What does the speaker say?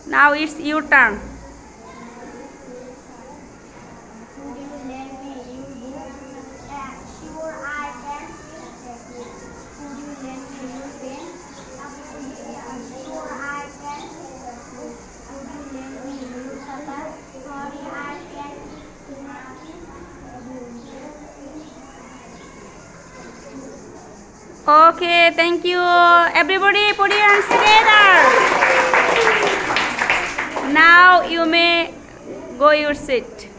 Now it's your turn. Okay, thank you. Everybody put your hands together. Now you may go your seat.